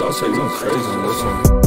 Dvlce, you crazy on this one.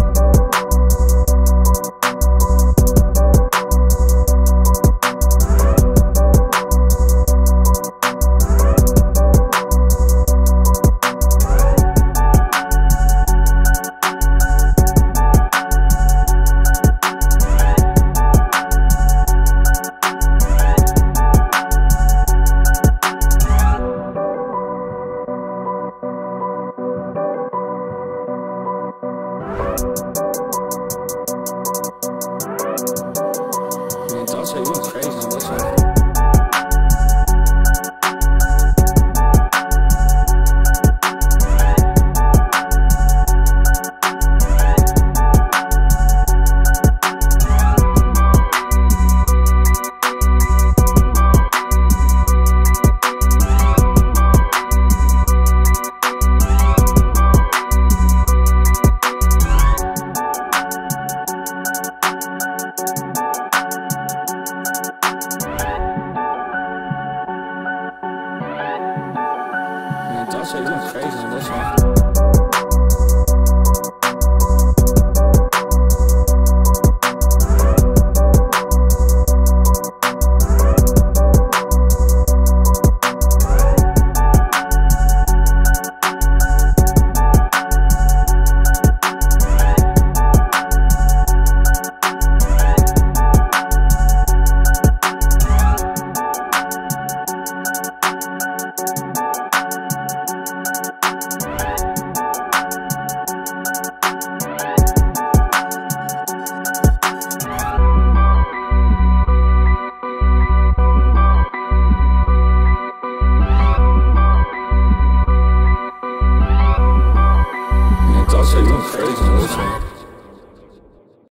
Dvlce, you crazy on this one. Dvlce, you crazy on this one. Dvlce, you crazy on this one.